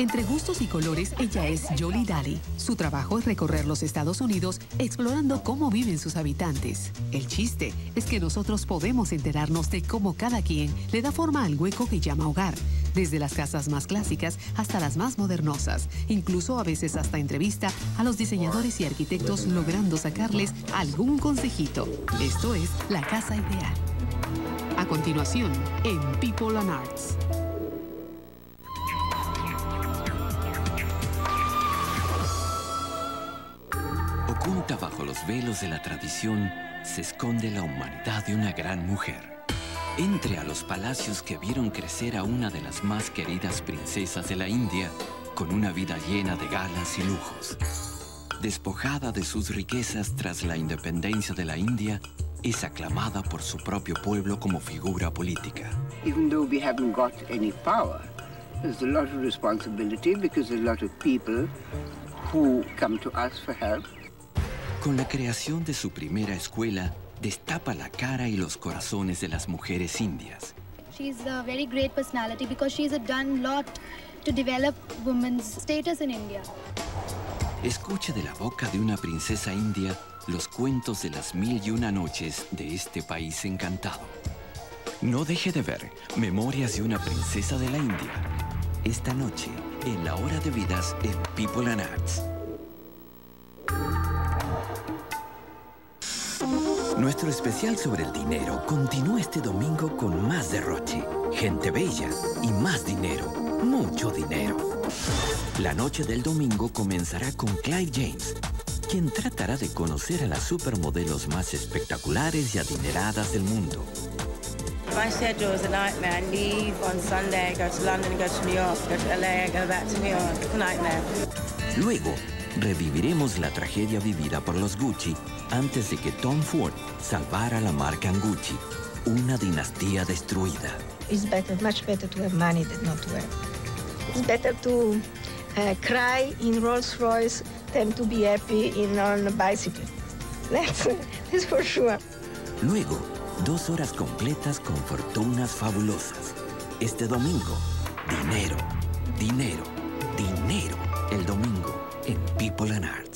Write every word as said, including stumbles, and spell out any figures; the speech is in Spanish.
Entre gustos y colores, ella es Jolie Daly. Su trabajo es recorrer los Estados Unidos explorando cómo viven sus habitantes. El chiste es que nosotros podemos enterarnos de cómo cada quien le da forma al hueco que llama hogar, desde las casas más clásicas hasta las más modernosas, incluso a veces hasta entrevista a los diseñadores y arquitectos logrando sacarles algún consejito. Esto es La Casa Ideal. A continuación, en People and Arts. Oculta bajo los velos de la tradición se esconde la humanidad de una gran mujer. Entre a los palacios que vieron crecer a una de las más queridas princesas de la India, con una vida llena de galas y lujos. Despojada de sus riquezas tras la independencia de la India, es aclamada por su propio pueblo como figura política. Even though we haven't got any power, there's a lot of responsibility because there's a lot of people who come to us for help. Con la creación de su primera escuela, destapa la cara y los corazones de las mujeres indias. She's a very great personality because she's done a lot to develop women's status in India. Escuche de la boca de una princesa india los cuentos de las mil y una noches de este país encantado. No deje de ver Memorias de una princesa de la India. Esta noche, en La Hora de Vidas en People and Arts. Nuestro especial sobre el dinero continúa este domingo con más derroche, gente bella y más dinero, mucho dinero. La noche del domingo comenzará con Clive James, quien tratará de conocer a las supermodelos más espectaculares y adineradas del mundo. My schedule is a nightmare. I leave on Sunday, go to London, go to New York, go to L A, go back to New York. It's a nightmare. Luego, reviviremos la tragedia vivida por los Gucci antes de que Tom Ford salvara la marca Gucci, una dinastía destruida. It's better, much better to have money than not to have. It's better to uh, cry in Rolls Royce than to be happy in on a bicycle. That's, that's for sure. Luego, dos horas completas con fortunas fabulosas. Este domingo, dinero, dinero, dinero. El domingo en People and Arts.